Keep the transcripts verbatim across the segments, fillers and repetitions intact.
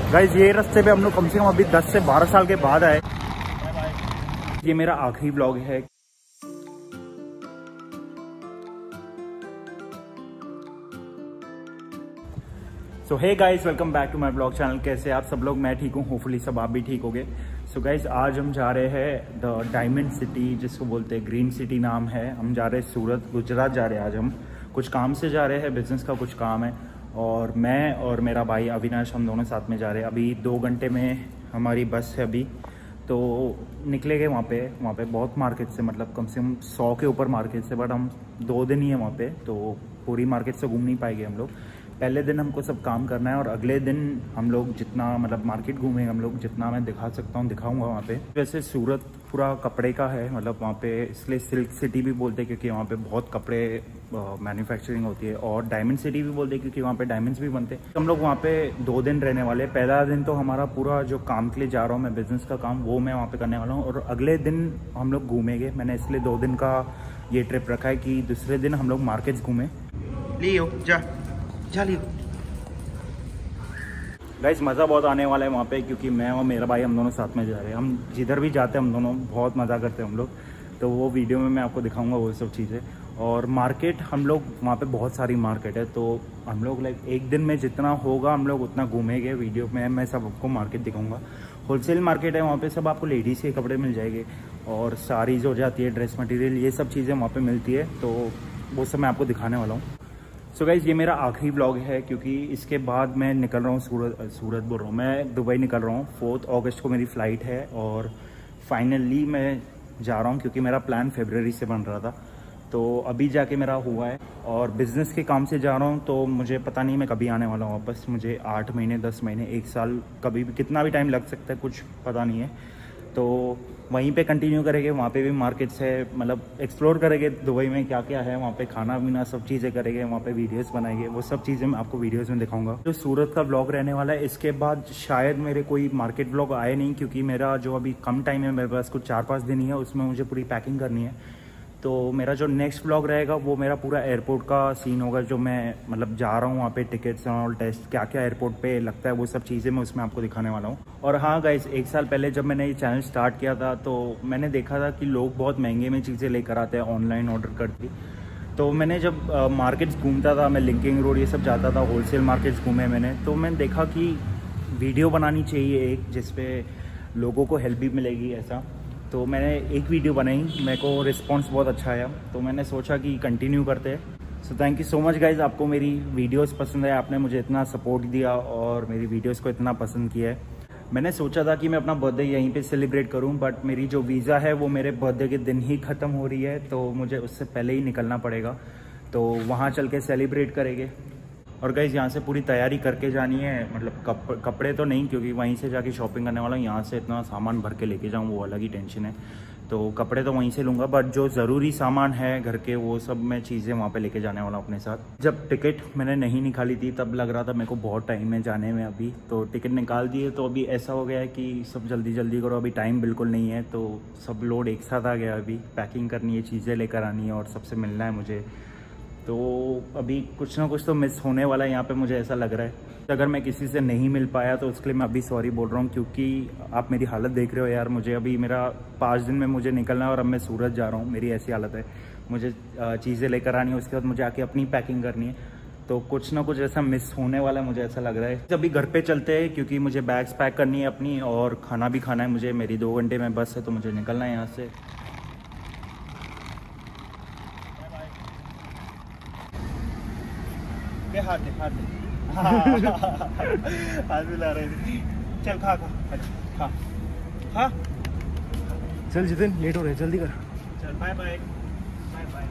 Guys ये रास्ते पे हम लोग कम से कम अभी दस से बारह साल के बाद आए। ये मेरा आखिरी ब्लॉग है। So hey guys, welcome back to my blog channel. कैसे आप सब लोग? मैं ठीक हूँ, होपफुली सब आप भी ठीक होगे। सो गाइस, आज हम जा रहे हैं द डायमंड सिटी, जिसको बोलते हैं ग्रीन सिटी नाम है। हम जा रहे हैं सूरत, गुजरात जा रहे हैं। आज हम कुछ काम से जा रहे हैं, बिजनेस का कुछ काम है, और मैं और मेरा भाई अविनाश हम दोनों साथ में जा रहे हैं। अभी दो घंटे में हमारी बस है अभी, तो निकलेंगे वहाँ पे। वहाँ पे बहुत मार्केट से, मतलब कम से कम सौ के ऊपर मार्केट से, बट हम दो दिन ही है वहाँ पे, तो पूरी मार्केट से घूम नहीं पाएंगे हम लोग। पहले दिन हमको सब काम करना है, और अगले दिन हम लोग जितना मतलब मार्केट घूमेंगे हम लोग, जितना मैं दिखा सकता हूँ दिखाऊंगा वहाँ पे। वैसे सूरत पूरा कपड़े का है, मतलब वहाँ पे इसलिए सिल्क सिटी भी बोलते हैं क्योंकि वहाँ पे बहुत कपड़े मैन्युफैक्चरिंग होती है, और डायमंड सिटी भी बोलते हैं क्योंकि वहाँ पे डायमंड्स भी बनते हैं। हम लोग वहाँ पे दो दिन रहने वाले। पहला दिन तो हमारा पूरा जो काम के लिए जा रहा हूँ मैं, बिजनेस का काम, वो मैं वहाँ पे करने वाला हूँ, और अगले दिन हम लोग घूमेंगे। मैंने इसलिए दो दिन का ये ट्रिप रखा है कि दूसरे दिन हम लोग मार्केट्स घूमें। लियो जा जा लियो। गाइस मज़ा बहुत आने वाला है वहाँ पे, क्योंकि मैं और मेरा भाई हम दोनों साथ में जा रहे हैं। हम जिधर भी जाते हैं हम दोनों बहुत मज़ा करते हैं हम लोग, तो वो वीडियो में मैं आपको दिखाऊंगा वो सब चीज़ें। और मार्केट हम लोग वहाँ पे बहुत सारी मार्केट है, तो हम लोग लाइक एक दिन में जितना होगा हम लोग उतना घूमेंगे। वीडियो में मैं सब आपको मार्केट दिखाऊंगा। होलसेल मार्केट है वहाँ पे, सब आपको लेडीज़ के कपड़े मिल जाएंगे, और साड़ीज हो जाती है, ड्रेस मटेरियल, ये सब चीज़ें वहाँ पे मिलती है, तो वो सब मैं आपको दिखाने वाला हूँ। सो गाइज़ ये मेरा आखिरी ब्लॉग है, क्योंकि इसके बाद मैं निकल रहा हूँ सूरत सूरत बोल रहा हूँ मैं दुबई निकल रहा हूँ। फोर्थ अगस्त को मेरी फ़्लाइट है, और फाइनली मैं जा रहा हूँ, क्योंकि मेरा प्लान फरवरी से बन रहा था, तो अभी जाके मेरा हुआ है। और बिज़नेस के काम से जा रहा हूँ, तो मुझे पता नहीं मैं कभी आने वाला हूँ वापस। मुझे आठ महीने दस महीने एक साल, कभी भी कितना भी टाइम लग सकता है, कुछ पता नहीं है। तो वहीं पे कंटिन्यू करेंगे। वहाँ पे भी मार्केट्स है, मतलब एक्सप्लोर करेंगे दुबई में क्या क्या है वहाँ पे, खाना पीना सब चीज़ें करेंगे। वहाँ पे वीडियोस बनाएंगे, वो सब चीज़ें मैं आपको वीडियोस में दिखाऊंगा। तो सूरत का ब्लॉग रहने वाला है। इसके बाद शायद मेरे कोई मार्केट ब्लॉग आए नहीं, क्योंकि मेरा जो अभी कम टाइम है, मेरे पास कुछ चार पाँच दिन ही है, उसमें मुझे पूरी पैकिंग करनी है। तो मेरा जो नेक्स्ट ब्लॉग रहेगा वो मेरा पूरा एयरपोर्ट का सीन होगा, जो मैं मतलब जा रहा हूँ वहाँ पे, टिकट्स और टेस्ट क्या क्या एयरपोर्ट पे लगता है, वो सब चीज़ें मैं उसमें आपको दिखाने वाला हूँ। और हाँ गाइस, एक साल पहले जब मैंने ये चैनल स्टार्ट किया था, तो मैंने देखा था कि लोग बहुत महंगे में चीज़ें लेकर आते हैं, ऑनलाइन ऑर्डर करके। तो मैंने जब मार्केट्स घूमता था, मैं लिंकिंग रोड ये सब जाता था, होलसेल मार्केट्स घूमे मैंने, तो मैंने देखा कि वीडियो बनानी चाहिए एक, जिसपे लोगों को हेल्प भी मिलेगी ऐसा। तो मैंने एक वीडियो बनाई, मेरे को रिस्पांस बहुत अच्छा आया, तो मैंने सोचा कि कंटिन्यू करते हैं। So thank you so much guys, आपको मेरी वीडियोस पसंद है, आपने मुझे इतना सपोर्ट दिया और मेरी वीडियोस को इतना पसंद किया है। मैंने सोचा था कि मैं अपना बर्थडे यहीं पे सेलिब्रेट करूं, बट मेरी जो वीज़ा है वो मेरे बर्थडे के दिन ही ख़त्म हो रही है, तो मुझे उससे पहले ही निकलना पड़ेगा। तो वहाँ चल के सेलिब्रेट करेंगे। और गाइज़ यहाँ से पूरी तैयारी करके जानी है, मतलब कप, कपड़े तो नहीं, क्योंकि वहीं से जाके शॉपिंग करने वाला हूँ। यहाँ से इतना सामान भर के लेके जाऊँ वो अलग ही टेंशन है, तो कपड़े तो वहीं से लूँगा, बट जो ज़रूरी सामान है घर के, वो सब मैं चीज़ें वहाँ पे लेके जाने वाला हूँ अपने साथ। जब टिकट मैंने नहीं निकाली थी तब लग रहा था मेरे को बहुत टाइम है जाने में, अभी तो टिकट निकाल दिए, तो अभी ऐसा हो गया है कि सब जल्दी जल्दी करो, अभी टाइम बिल्कुल नहीं है, तो सब लोड एक साथ आ गया। अभी पैकिंग करनी है, चीज़ें लेकर आनी है, और सबसे मिलना है मुझे, तो अभी कुछ ना कुछ तो मिस होने वाला है यहाँ पे, मुझे ऐसा लग रहा है। अगर मैं किसी से नहीं मिल पाया तो उसके लिए मैं अभी सॉरी बोल रहा हूँ, क्योंकि आप मेरी हालत देख रहे हो यार। मुझे अभी मेरा पाँच दिन में मुझे निकलना है, और अब मैं सूरत जा रहा हूँ, मेरी ऐसी हालत है। मुझे चीज़ें लेकर आनी है, उसके बाद मुझे आके अपनी पैकिंग करनी है, तो कुछ ना कुछ ऐसा मिस होने वाला है, मुझे ऐसा लग रहा है। अभी घर पे चलते हैं, क्योंकि मुझे बैग्स पैक करनी है अपनी, और खाना भी खाना है मुझे। मेरी दो घंटे में बस है, तो मुझे निकलना है यहाँ से। हाथ दे हाथ दे हाथ मिला रहे थे। चल खा खा खा खा चल जितिन, लेट हो रहे, जल्दी कर। चल बाय बाय बाय बाय।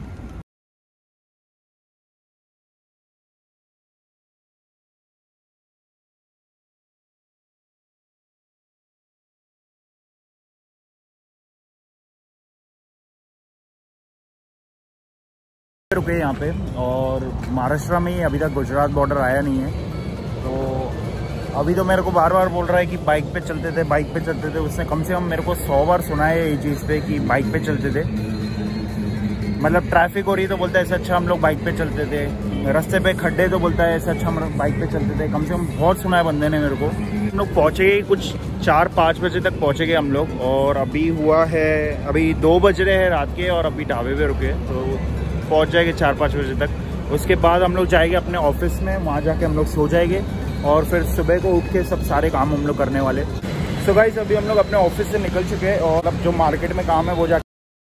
रुके यहाँ पे, और महाराष्ट्र में ही अभी तक गुजरात बॉर्डर आया नहीं है, तो अभी तो मेरे को बार बार बोल रहा है कि बाइक पे चलते थे बाइक पे चलते थे। उसने कम से कम मेरे को सौ बार सुना है ये चीज़ पे कि बाइक पे चलते थे, मतलब ट्रैफिक हो रही है तो बोलते हैं ऐसा, अच्छा हम लोग बाइक पे चलते थे। रास्ते पे खड्डे तो बोलता है ऐसे अच्छा हम बाइक पे चलते थे, कम से कम बहुत सुना है बंदे ने मेरे को। हम लोग पहुँचे गए कुछ चार पाँच बजे तक पहुँचे गए हम लोग, और अभी हुआ है अभी दो बज रहे हैं रात के, और अभी ढाबे पे रुके तो पहुँच जाएंगे चार पाँच बजे तक। उसके बाद हम लोग जाएंगे अपने ऑफिस में, वहाँ जाके हम लोग सो जाएंगे और फिर सुबह को उठ के सब सारे काम हम लोग करने वाले। सो गाइस अभी हम लोग अपने ऑफिस से निकल चुके हैं और अब जो मार्केट में काम है वो जा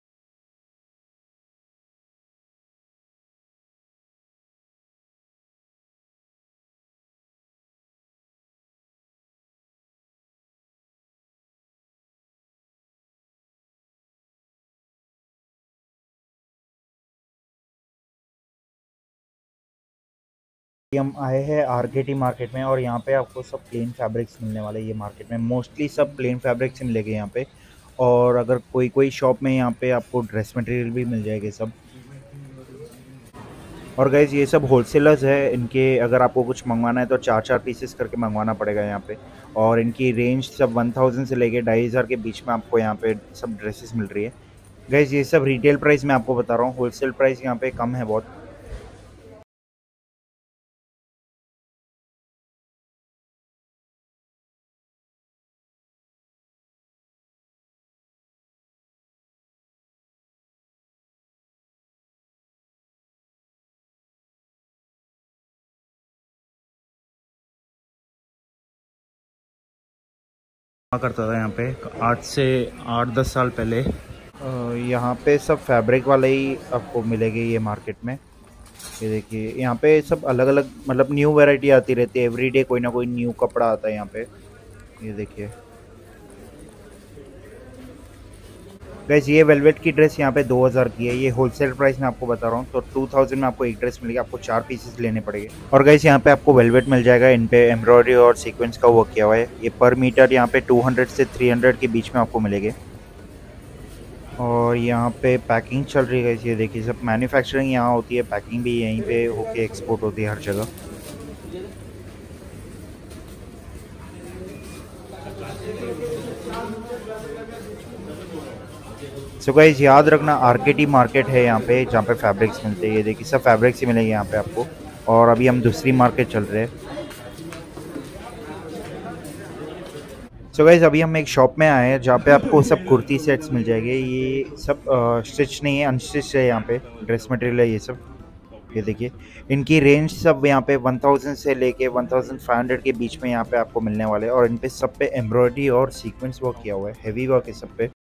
हम आए हैं आरकेटी मार्केट में, और यहाँ पे आपको सब प्लेन फैब्रिक्स मिलने वाले हैं। ये मार्केट में मोस्टली सब प्लेन फैब्रिक्स मिलेंगे यहाँ पे, और अगर कोई कोई शॉप में यहाँ पे आपको ड्रेस मटेरियल भी मिल जाएंगे सब। और गाइज ये सब होलसेलर्स है, इनके अगर आपको कुछ मंगवाना है तो चार चार पीसेस करके मंगवाना पड़ेगा यहाँ पे। और इनकी रेंज सब वन थाउजेंड से लेके ढाई हज़ार के बीच में आपको यहाँ पे सब ड्रेसेस मिल रही है। गाइज ये सब रिटेल प्राइस मैं आपको बता रहा हूँ, होलसेल प्राइस यहाँ पे कम है बहुत। करता था यहाँ पे आज से आठ दस साल पहले। अ, यहाँ पे सब फैब्रिक वाले ही आपको मिलेंगे ये मार्केट में। ये देखिए यहाँ पे सब अलग अलग मतलब न्यू वैरायटी आती रहती है, एवरीडे कोई ना कोई न्यू कपड़ा आता है यहाँ पे। ये देखिए गाइस ये वेलवेट की ड्रेस यहाँ पे दो हज़ार की है, ये होलसेल प्राइस में आपको बता रहा हूँ। तो टू थाउजेंड में आपको एक ड्रेस मिलेगी, आपको चार पीसेस लेने पड़ेंगे। और गाइस यहाँ पे आपको वेलवेट मिल जाएगा, इन पे एम्ब्रॉयडरी और सीक्वेंस का वर्क किया हुआ है। ये पर मीटर यहाँ पे टू हंड्रेड से थ्री हंड्रेड के बीच में आपको मिलेंगे। और यहाँ पे पैकिंग चल रही है, ये देखिए सब मैन्युफैक्चरिंग यहाँ होती है, पैकिंग भी यहीं पे होके एक्सपोर्ट होती है हर जगह। सो गाइस याद रखना आरकेटी मार्केट है यहाँ पे जहाँ पे फैब्रिक्स मिलते हैं। ये देखिए सब फैब्रिक्स ही मिलेंगे यहाँ पे आपको। और अभी हम दूसरी मार्केट चल रहे हैं। सो गाइस अभी हम एक शॉप में आए हैं जहाँ पे आपको सब कुर्ती सेट्स मिल जाएंगे। ये सब स्टिच नहीं है, अनस्टिच है, यहाँ पे ड्रेस मटेरियल है ये सब। ये देखिए इनकी रेंज सब यहाँ पे वन थाउजेंड से लेके वन थाउजेंड फाइव हंड्रेड के बीच में यहाँ पे आपको मिलने वाले हैं। और इन पे सब पे एम्ब्रॉयडरी और सीक्वेंस वर्क किया हुआ है, हैवी वर्क है सब पे।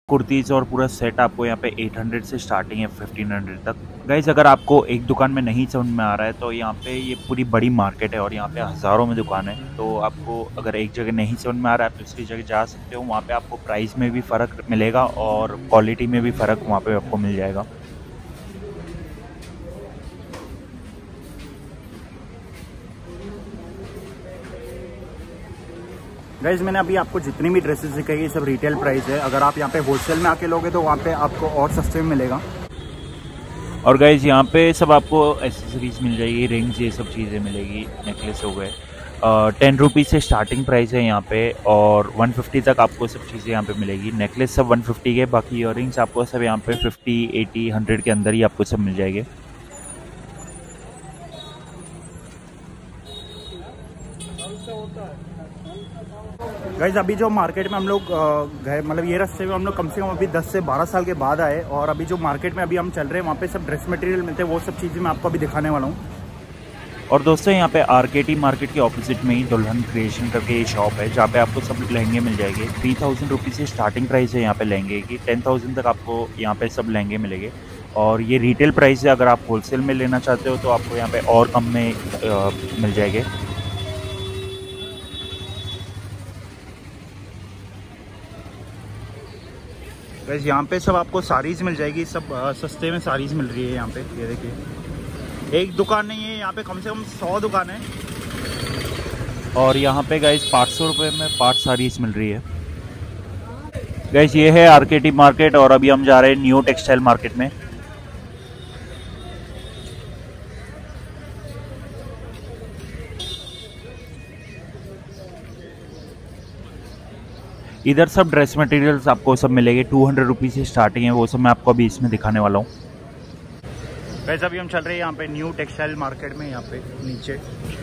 कुर्तीज़ और पूरा सेट आपको यहाँ पे आठ सौ से स्टार्टिंग है पंद्रह सौ तक। गाइज़ अगर आपको एक दुकान में नहीं समझ में आ रहा है तो यहाँ पे ये पूरी बड़ी मार्केट है और यहाँ पे हज़ारों में दुकान है। तो आपको अगर एक जगह नहीं समझ में आ रहा है आप दूसरी जगह जा सकते हो। वहाँ पे आपको प्राइस में भी फ़र्क मिलेगा और क्वालिटी में भी फ़र्क वहाँ पे आपको मिल जाएगा। गाइज मैंने अभी आपको जितनी भी ड्रेसेस दिखाई ये सब रिटेल प्राइस है। अगर आप यहाँ पे होलसेल में आके लोगे तो वहाँ पे आपको और सस्ते में मिलेगा। और गाइज़ यहाँ पे सब आपको एसेसरीज मिल जाएगी, रिंग्स ये सब चीज़ें मिलेगी, नेकलेस हो गए। टेन रुपीज़ से स्टार्टिंग प्राइस है यहाँ पे और वन फिफ्टी तक आपको सब चीज़ें यहाँ पे मिलेगी। नेकलेस सब वन फिफ्टी के, बाकी ईयरिंग्स आपको सब यहाँ पे फिफ्टी एटी हंड्रेड के अंदर ही आपको सब मिल जाएंगे। गाइज अभी जो मार्केट में हम लोग गए, मतलब ये रास्ते में हम लोग कम से कम अभी दस से बारह साल के बाद आए, और अभी जो मार्केट में अभी हम चल रहे हैं वहाँ पे सब ड्रेस मटेरियल मिलते हैं। वो सब चीज़ें मैं आपको अभी दिखाने वाला हूँ। और दोस्तों यहाँ पे आरकेटी मार्केट के ऑपोजिट में ही दुल्हन क्रिएशन करके ये शॉप है जहाँ पे आपको सब लहंगे मिल जाएंगे। थ्री थाउजेंड रुपीज़ से स्टार्टिंग प्राइस है यहाँ पे लहंगे की, टेन थाउजेंड तक आपको यहाँ पे सब लहंगे मिलेंगे। और ये रिटेल प्राइस है, अगर आप होलसेल में लेना चाहते हो तो आपको यहाँ पे और कम में आ, मिल जाएंगे। गाइज यहाँ पे सब आपको साड़ीज़ मिल जाएगी, सब आ, सस्ते में साड़ीज़ मिल रही है यहाँ पे। ये देखिए, एक दुकान नहीं है, यहाँ पे कम से कम सौ दुकान है। और यहाँ पे गाइस पाँच सौ रुपये में पाँच साड़ीज़ मिल रही है। गाइस ये है आरकेटी मार्केट और अभी हम जा रहे हैं न्यू टेक्सटाइल मार्केट में। इधर सब ड्रेस मटेरियल्स आपको सब मिलेंगे, टू हंड्रेड रुपीज़ से स्टार्टिंग है, वो सब मैं आपको अभी इसमें दिखाने वाला हूँ। वैसे अभी हम चल रहे हैं यहाँ पे न्यू टेक्सटाइल मार्केट में, यहाँ पे नीचे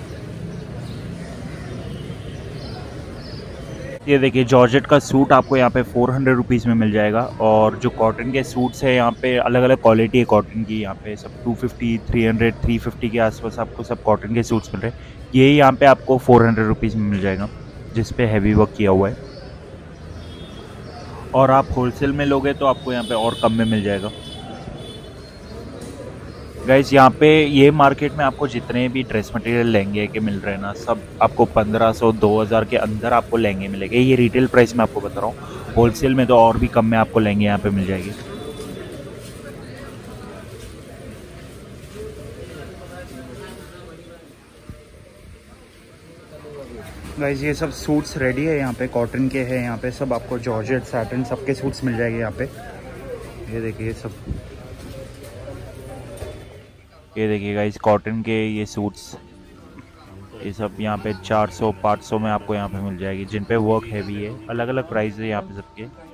ये देखिए जॉर्जेट का सूट आपको यहाँ पे फोर हंड्रेड रुपीज़ में मिल जाएगा। और जो कॉटन के सूट्स है यहाँ पे अलग अलग क्वालिटी है कॉटन की, यहाँ पे सब two fifty, three hundred, three fifty के आसपास आपको सब कॉटन के सूट्स मिल रहे हैं। ये यहाँ पे आपको फोर हंड्रेड रुपीज़ में मिल जाएगा जिस पे हैवी वर्क किया हुआ है। और आप होलसेल में लोगे तो आपको यहाँ पे और कम में मिल जाएगा। गाइस यहाँ पे ये मार्केट में आपको जितने भी ड्रेस मटेरियल लहंगे के मिल रहे हैं ना, सब आपको पंद्रह सौ दो हज़ार के अंदर आपको लहंगे मिलेंगे। ये रिटेल प्राइस में आपको बता रहा हूँ, होलसेल में तो और भी कम में आपको लहंगे यहाँ पे मिल जाएंगे। गाइस ये सब सूट्स रेडी है यहाँ पे, कॉटन के हैं यहाँ पे, सब आपको जॉर्जेट सैटिन सबके सूट्स मिल जाएंगे यहाँ पे। ये देखिए सब, ये देखिए गाइस कॉटन के ये सूट्स, ये सब यहाँ पे चार सौ पाँच सौ में आपको यहाँ पे मिल जाएगी, जिन पे वर्क हैवी है। अलग अलग प्राइस है यहाँ पे सबके।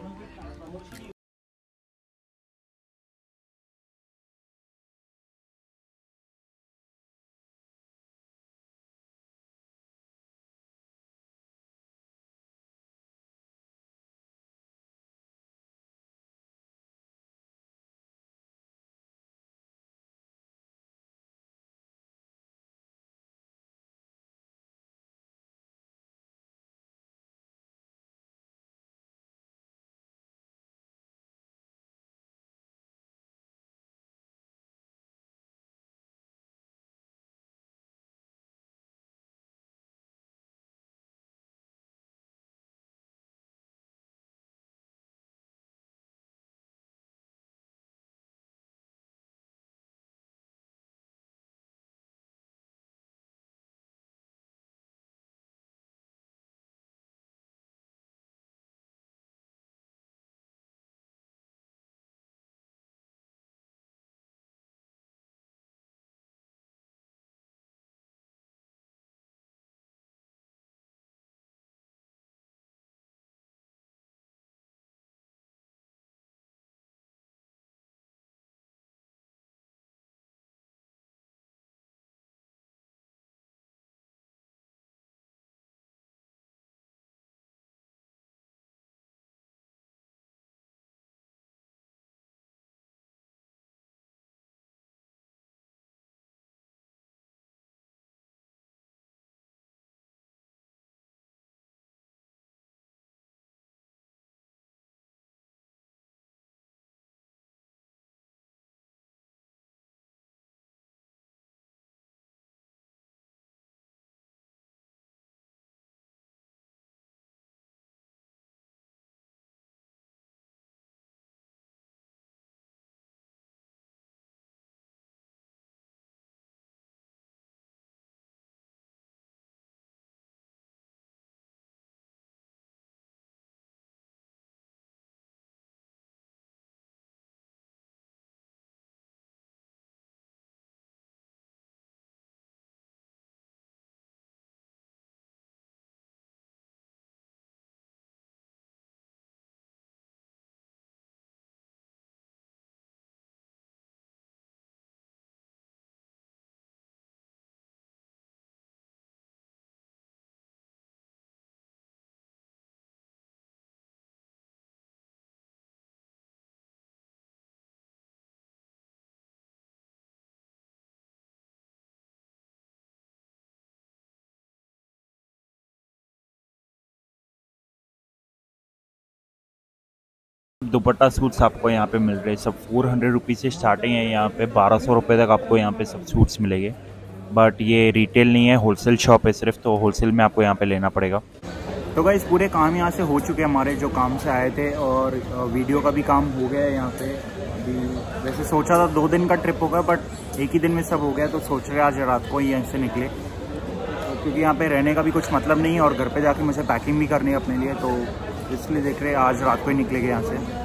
दुपट्टा सूट्स आपको यहाँ पे मिल रहे हैं, सब फोर हंड्रेड रुपीज़ से स्टार्टिंग है। यहाँ पे बारह सौ रुपये तक आपको यहाँ पे सब सूट्स मिलेंगे। बट ये रिटेल नहीं है, होलसेल शॉप है सिर्फ, तो होलसेल में आपको यहाँ पे लेना पड़ेगा। तो गाइस पूरे काम यहाँ से हो चुके हैं हमारे, जो काम से आए थे, और वीडियो का भी काम हो गया है यहाँ पे। अभी वैसे सोचा था दो दिन का ट्रिप होगा, बट एक ही दिन में सब हो गया, तो सोच रहे आज रात को ही यहाँ से निकले, तो क्योंकि यहाँ पे रहने का भी कुछ मतलब नहीं है और घर पे जाके मुझे पैकिंग भी करनी है अपने लिए, तो इसलिए देख रहे हैं आज रात को ही निकलेंगे यहाँ से।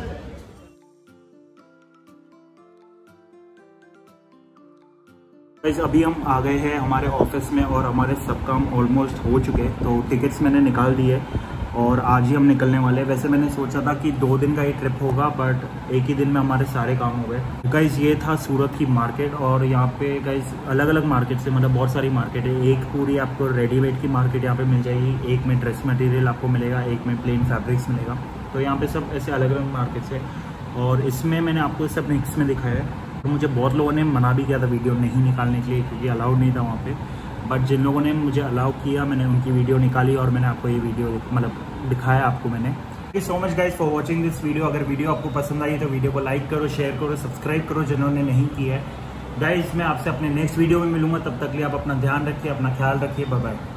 गाइस अभी हम आ गए हैं हमारे ऑफिस में और हमारे सब काम ऑलमोस्ट हो चुके हैं, तो टिकट्स मैंने निकाल दिए और आज ही हम निकलने वाले हैं। वैसे मैंने सोचा था कि दो दिन का ही ट्रिप होगा, बट एक ही दिन में हमारे सारे काम हो गए। गाइस ये था सूरत की मार्केट, और यहाँ पे गाइस अलग अलग मार्केट से, मतलब बहुत सारी मार्केट है। एक पूरी आपको रेडीमेड की मार्केट यहाँ पे मिल जाएगी, एक में ड्रेस मटेरियल आपको मिलेगा, एक में प्लेन फैब्रिक्स मिलेगा। तो यहाँ पे सब ऐसे अलग अलग मार्केट्स है, और इसमें मैंने आपको सब मिक्स में दिखाया है। तो मुझे बहुत लोगों ने मना भी किया था वीडियो नहीं निकालने के लिए, क्योंकि अलाउड नहीं था वहाँ पे, बट जिन लोगों ने मुझे अलाउ किया मैंने उनकी वीडियो निकाली और मैंने आपको ये वीडियो मतलब दिखाया आपको मैंने। Thank you so much guys for watching this video. अगर वीडियो आपको पसंद आई तो वीडियो को लाइक करो, शेयर करो, सब्सक्राइब करो जिन्होंने नहीं किया है। गाइज मैं आपसे अपने नेक्स्ट वीडियो में मिलूंगा, तब तक लिए आप अपना ध्यान रखिए, अपना ख्याल रखिए। Bye bye.